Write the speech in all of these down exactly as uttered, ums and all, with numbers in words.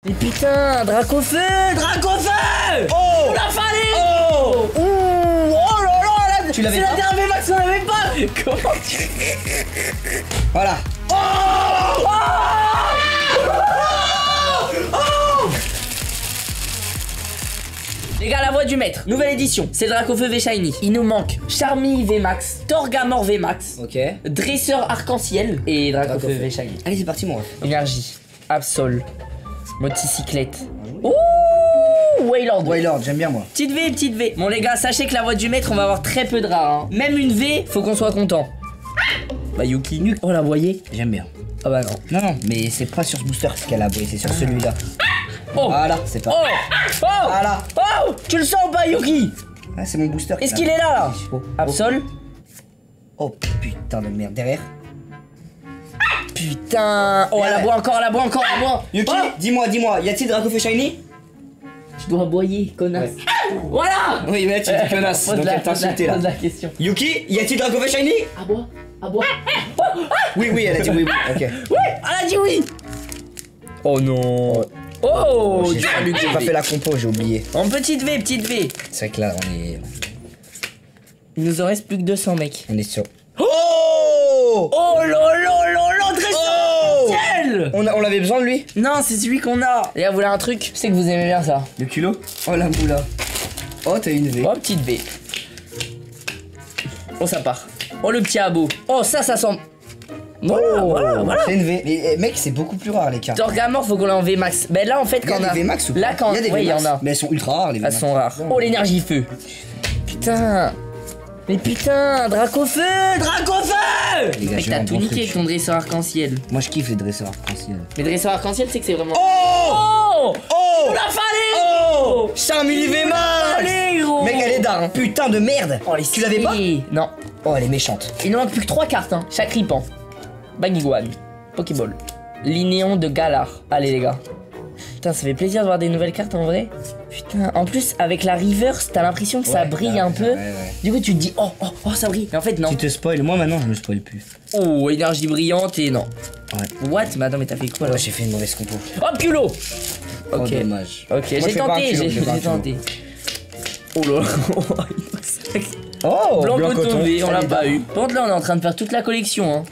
Mais putain, Dracofeu, Dracofeu. Oh, on l'a fallu. Oh, Ouh, oh là là, là tu l'avais c'est pas. la dernière V Max, on l'avait pas. Comment tu... Voilà. Oh, oh, oh. Les gars, la voix du maître, nouvelle édition, c'est Dracofeu V Shiny. Il nous manque Charmy V Max, Torgamor V Max, Ok. Dresseur Arc-en-Ciel et Dracofeu Dracofeu. V Shiny. Allez, c'est parti, mon ref. Énergie, Absol, Motocyclette. Ouh, Wailord. Wailord, j'aime bien moi. Petite V, petite V. Bon les gars, sachez que la voix du maître, on va avoir très peu de rares. Hein. Même une V, faut qu'on soit content. Bah Yuki. Oh la voyez. J'aime bien. Ah bah non. Non, non, mais c'est pas sur ce booster qu'elle a aboyé, c'est sur celui-là. Oh. Voilà, c'est pas. Oh. Oh. Voilà. Oh. Tu le sens ou pas Yuki? Ah, c'est mon booster. Est-ce qu'il est là là? Oh, Absol. Oh putain de merde. Derrière. Putain. Oh, elle aboie encore, elle aboie encore, elle aboie. Yuki, Oh. dis-moi, dis-moi, y a-t-il Dracofeu Shiny? Tu dois aboyer, connasse. Ouais. Voilà. Oui, mais là tu dis connasse, Pose donc la- elle t'a pose la- insulté là. pose la question. Yuki, y a-t-il Dracofeu Shiny? Aboie, aboie. Oh. Oui, oui, elle a dit oui, oui, ok. Oui, elle a dit oui. Oh non. Oh, J'ai tu as lu que j'ai pas V. fait la compo, j'ai oublié. En petite V, petite V. C'est vrai que là, on est. Il nous en reste plus que deux cents mecs. On est sur. Oh! Oh là là là là, Dresseur Oh! Arc-en-Ciel. On, a- on avait besoin de lui? Non, c'est celui qu'on a. Les gars, vous voulez un truc? Je sais que vous aimez bien ça. Le culot? Oh la moula. Oh, t'as une V. Oh, petite V. Oh, ça part. Oh, le petit abo. Oh, ça, ça sent. Voilà, voilà, voilà. C'est une V. Mais eh, mec, c'est beaucoup plus rare les cartes. Torgamor, faut qu'on l'ait en V max. Ben là, en fait, Il y quand a on a. des V max ou pas? Là, quand. Il y a des Ouais, il y V max, en a. mais elles sont ultra rares les V Elles max. sont rares. Oh, l'énergie feu. Putain. Mais putain, Dracofeu, Dracofeu. Les gars, Mec, j'ai t'as un tout bon niqué truc. avec ton dresseur arc-en-ciel. Moi je kiffe les dresseurs arc-en-ciel. Mais dresseur arc-en-ciel, c'est que c'est vraiment. Oh! Oh. Oh! On l'a fallu. Oh! cinq mille V max! Allez, gros. Mec, elle est d'art, hein. Putain de merde! Oh, les Tu l'avais pas? stylés. Non. Oh, elle est méchante. Il nous manque plus que trois cartes, hein. Chaque ripan. Bagiguan. Pokéball. Linéon de Galar. Allez, les gars. Putain, ça fait plaisir de voir des nouvelles cartes en vrai. Putain, en plus, avec la reverse, t'as l'impression que ça Ouais, brille ouais, un peu. ouais, ouais. Du coup, tu te dis, oh, oh, oh, ça brille. Mais en fait, non. Tu te spoil, moi maintenant je me spoil plus. Oh, énergie brillante et non. Ouais. What? Mais attends, mais t'as fait quoi là? Ouais, j'ai fait une mauvaise compo. Oh, culot. Oh, Ok. dommage. Ok, Moi, j'ai je fais pas un tenté, culot, j'ai je fais pas un j'ai culot. tenté. Oh là là. Oh! Blanc coton V, on l'a Allez, pas bah. eu. Par contre, là, on est en train de faire toute la collection, hein.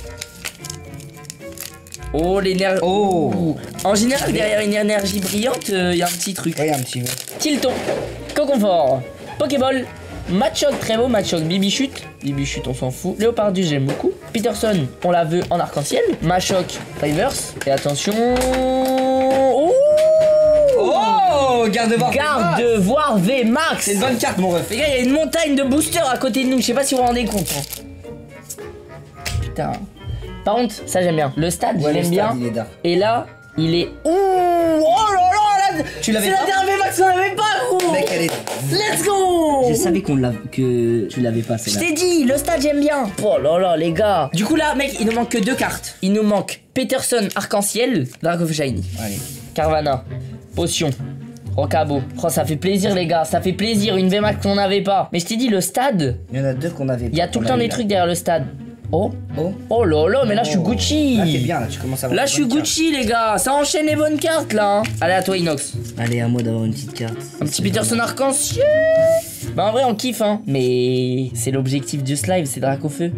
Oh, l'énergie. Oh! En général, derrière une énergie brillante, il euh, y a un petit truc. Ouais, y a un petit V. Tilton, Coconfort, Pokéball, Machoc, très beau, Machoc, Bibichute, Bibichute, on s'en fout. Léopardus, j'aime beaucoup. Peterson, on la veut en arc-en-ciel. Machoc, Reverse. Et attention. Ouh! Oh! Garde de voir. Garde de voir V Max. C'est une bonne carte, mon ref. Les gars, il y a une montagne de boosters à côté de nous. Je sais pas si vous vous rendez compte. hein. Putain. Par contre, ça j'aime bien. Le stade, Ouais, le j'aime stade, bien. il est d'art. Et là, il est. Ouh! Oh là là! Là... Tu l'avais C'est pas la dernière V Max, on l'avait pas, gros! Mec, elle est. Let's go! Je savais qu'on l'a... que tu l'avais pas, Je celle-là. t'ai dit, le stade j'aime bien. Oh là là, les gars. Du coup là, mec, il nous manque que deux cartes. Il nous manque Peterson Arc-en-Ciel, Dracofeu Shiny, Allez. Carvana, Potion, Rocabo. Oh, ça fait plaisir, les gars, ça fait plaisir. Une V Max qu'on n'avait pas. Mais je t'ai dit, le stade, Il y en a deux qu'on avait. il y a tout le temps des trucs derrière le stade. Oh, Oh. oh là là, mais là je suis Oh. Gucci. Là, t'es bien, là, tu commences à avoir Là une je suis bonne Gucci, les gars. Ça enchaîne les bonnes cartes là. hein. Allez, à toi, Inox. carte. Allez, à moi d'avoir une petite carte. Un petit Peterson arc-en-ciel. Bah en vrai on kiffe hein. Mais c'est l'objectif du live, c'est Dracofeu.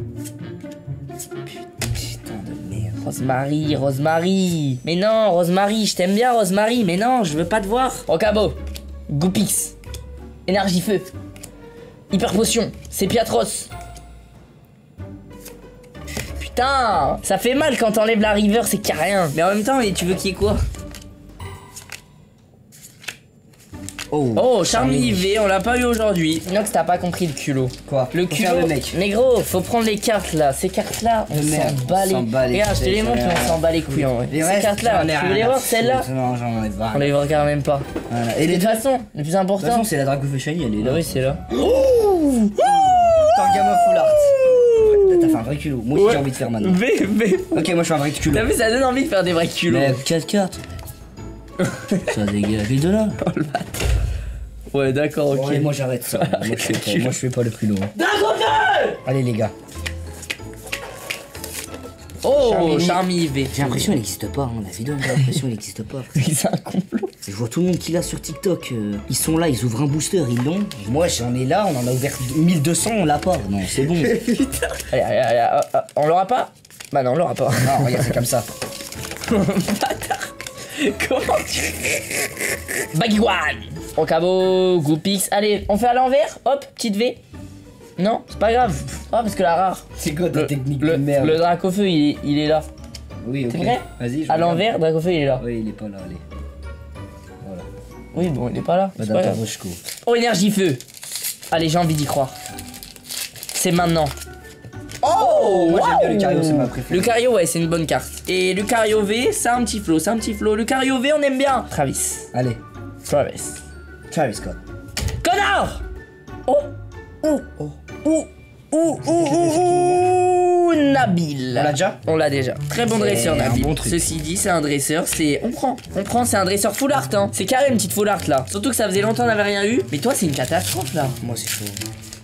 Putain de merde. Rosemary, Rosemary. Mais non, Rosemary, je t'aime bien Rosemary. Mais non, je veux pas te voir. Rocabo, Goupix, Énergie Feu, Hyper Potion, Sépiatros. Putain, ça fait mal quand t'enlèves la river, c'est qu'il y a rien. Mais en même temps, mais tu veux qu'il y ait quoi? Oh, Oh, Charmy V, on l'a pas eu aujourd'hui. Inox, t'as pas compris le culot. Quoi? Le Faut faire culot. le mec. Mais gros, faut prendre les cartes là. Ces cartes là, on De merde, s'en bat on s'en bat les. les Regarde, je te les couilles, montre, ça mais va. on s'en bat les couilles en vrai. Les Ces restes, cartes là, j'en ai tu veux les rien à voir celles-là? foutre. Non, j'en ai pas. On les regarde même pas. Voilà. Et Et de les toute deux. façon, le plus De toute important. façon, c'est la Dracofeu Shiny, elle est là. Ah oui, c'est là. Torgamor Full Art. Ouais, là, t'as fait un vrai culot. Moi aussi, Ouais. j'ai envie de faire maintenant. V, V. Ok, moi, je suis un vrai culot. T'as vu, ça donne envie de faire des vrais culots. Mais quatre cartes. Ça dégage les deux là. Ouais, d'accord, ok. Ouais, moi, j'arrête ça. Moi, je fais pas, moi, je fais pas le culot. hein. Dracofeu! Allez, les gars. Oh, Charmy. Charmy V. J'ai l'impression qu'elle n'existe pas, hein. La vidéo, j'ai l'impression qu'elle n'existe pas. C'est un complot. Je vois tout le monde qui l'a sur TikTok. euh, ils sont là, ils ouvrent un booster, ils l'ont. Moi, j'en ai là, on en a ouvert mille deux cents, on l'a pas. Non, c'est bon. Putain. Allez, allez, allez, ah, ah, on l'aura pas? Bah non, on l'aura pas. Non, regarde, c'est comme ça. Bâtard. Comment tu fais? Baggy One. Frocabo, Goopix. Allez, on fait à l'envers. Hop, petite V. Non, c'est pas grave. Oh, parce que la rare. C'est quoi ta Le, technique le, de merde? le Dracofeu, il, est- il est là. Oui, ok. C'est vrai? Vas-y, je À regarde. l'envers, Dracofeu, il est là. Oui, il est pas là, allez. Voilà. Oui, bon, il est pas là. c'est Madame pas grave. Taroshko. Oh, énergie feu. Allez, j'ai envie d'y croire. C'est maintenant. Oh, moi j'aime bien waouh. Lucario, c'est ma préférée. Lucario, ouais, c'est une bonne carte. Et Lucario V, c'est un petit flow, c'est un petit flow. Lucario V, on aime bien. Travis. Allez, Travis. Travis Scott. Connard. Oh. Ouh. Oh. Ouh. Ouh. Ouh. Ouh. Ouh. Nabil. On l'a déjà? On l'a déjà. Très bon C'est dresseur, un Nabil. bon truc. Ceci dit, c'est un dresseur, c'est. On prend. On prend, c'est un dresseur full art, hein. C'est carré une petite full art là. Surtout que ça faisait longtemps qu'on n'avait rien eu. Mais toi, c'est une catastrophe là. Moi c'est chaud.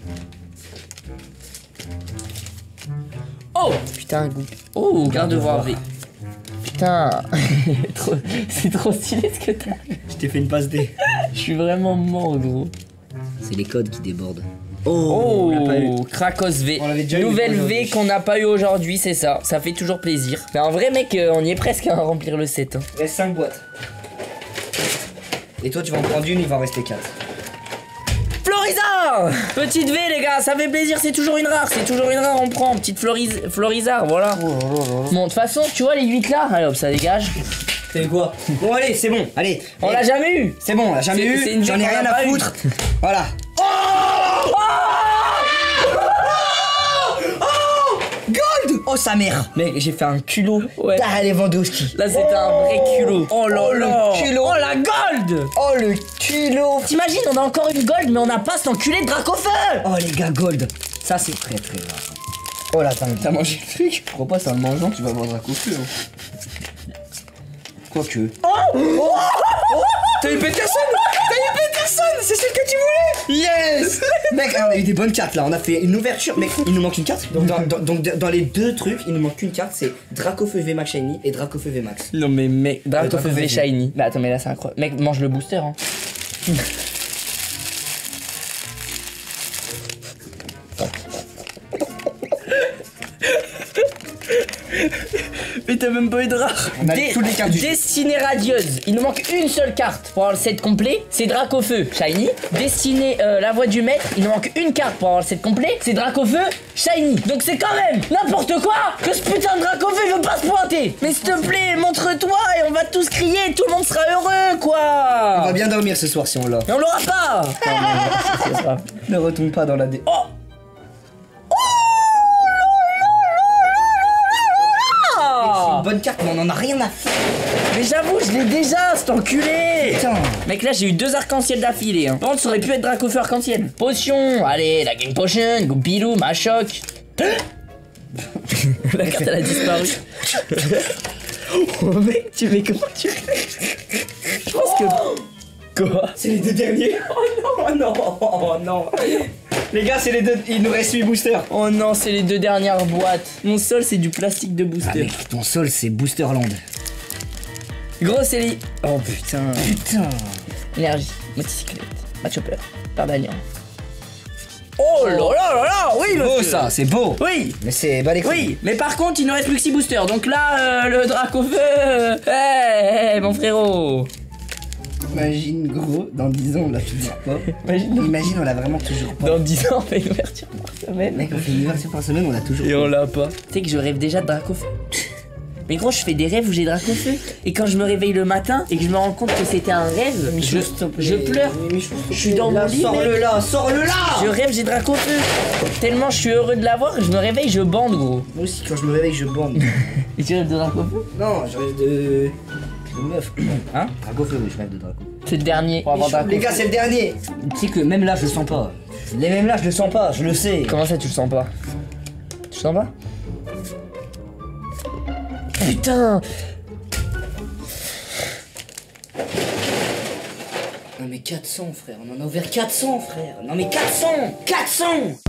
Oh putain, goût. Oh, garde voir V. Putain, Trop- c'est trop stylé ce que t'as. Je t'ai fait une passe D. Je suis vraiment mort, gros. C'est les codes qui débordent. Oh, on l'a pas eu. Krakos V. On l'avait déjà eu, Nouvelle mais pas V aujourd'hui. qu'on n'a pas eu aujourd'hui, c'est ça. Ça fait toujours plaisir. Mais en vrai, mec, euh, on y est presque à remplir le set. hein. Il reste cinq boîtes. Et toi tu vas en prendre une, il va en rester quatre. Florizard. Petite V, les gars, ça fait plaisir. C'est toujours une rare. C'est toujours une rare, on prend. Petite Floriz... Florizard, voilà. Bon, de toute façon, tu vois les huit là. Allez hop, ça dégage. C'est quoi? Bon allez, c'est bon, allez. On Eh, l'a jamais eu. C'est bon, on l'a jamais C'est- c'est une eu, j'en vie ai qu'on rien a à pas eu. foutre. Voilà. Gold! Oh sa mère! Mec, j'ai fait un culot. Ouais. Ah, Lewandowski. Là, c'était un vrai culot. Oh là Oh, le là. culot. Oh la gold. Oh le culot! T'imagines, on a encore une gold, mais on n'a pas cet enculé de Dracofeu. Oh les gars, gold! Ça c'est très très rare. Oh la dingue. T'as mangé le truc? Je crois pas, c'est en le mangeant, tu vas avoir un coup de feu. Hein. Quoique. Oh, oh, T'as eu Peterson! T'as eu Peterson! C'est celle que tu voulais! Yes! Mec, on a eu des bonnes cartes là, on a fait une ouverture. Mec, il nous manque une carte. Donc dans, dans- donc, dans les deux trucs, il nous manque une carte, c'est Dracofeu V Max Shiny et Dracofeu V Max. Non mais mec, Dracofeu Dracofeu V V. Shiny. Mais attends, mais là c'est incroyable. Mec, mange le booster. Hein. Mais t'as même pas eu de rare. On a toutes les cartes du jeu. Destinée radieuse. Il nous manque une seule carte pour avoir le set complet. C'est Dracofeu Shiny. Destinée euh, la voix du maître. Il nous manque une carte pour avoir le set complet. C'est Dracofeu Shiny. Donc c'est quand même n'importe quoi que ce putain de Dracofeu il veut pas se pointer. Mais s'il te plaît, montre-toi et on va tous crier et tout le monde sera heureux quoi. On va bien dormir ce soir si on l'a. Mais on l'aura pas. Non, non, non, c'est pas. Ne retourne pas dans la dé. Oh. C'est une bonne carte, mais on en a rien à faire. Mais j'avoue, je l'ai déjà, cet enculé. Putain. Mec, là j'ai eu deux arcs-en-ciel d'affilée. Hein. Par contre, ça aurait pu être Dracofeu arc-en-ciel. Potion, allez, la Game Potion, Goupilou, Machoc. La carte elle a disparu. Oh mec, tu mets comment tu fais? Je pense que. Quoi? C'est les deux derniers. Oh non, oh non, oh non. Les gars, c'est les deux. Il nous reste huit boosters. Oh non, c'est les deux dernières boîtes. Mon sol c'est du plastique de Ah booster. mec, ton sol c'est Boosterland. Gros c'est les. Oh putain. Putain. Énergie, motocyclette, match-hopper, pardagnan. Oh là là là là, oui C'est beau monsieur. ça, c'est beau. Oui. Mais c'est bas les couilles. Oui, mais par contre, il ne reste plus que six boosters. Donc là, euh, le Dracofeu. Euh, hey, hey, mon frérot. Imagine gros, dans dix ans on l'a toujours pas. Imagine. Imagine on l'a vraiment toujours pas. Dans dix ans, on fait une ouverture par semaine. Mec, on fait une ouverture par semaine, on l'a toujours Et pas. on l'a pas. Tu sais que je rêve déjà de Dracofeu. Mais gros, je fais des rêves où j'ai Dracofeu. Et quand je me réveille le matin et que je me rends compte que c'était un rêve, je, je pleure. Je suis dans mon lit, Sors-le mec. là, sors-le là. Je rêve, j'ai Dracofeu. Tellement je suis heureux de l'avoir, je me réveille, je bande, gros. Moi aussi, quand je me réveille, je bande. Et tu rêves de Dracofeu? Non, je rêve de. de meuf. Hein? Dracofeu, oui, je rêve de Draco. C'est le dernier. Pour avoir Dracofeu. Les gars, c'est le dernier. Tu sais que même là, je le sens pas. Les mêmes là, je le sens pas, je le sais. Comment ça, tu le sens pas? Tu le sens pas? Putain! Non mais quatre cents frère, on en a ouvert quatre cents frère. Non mais quatre cents quatre cents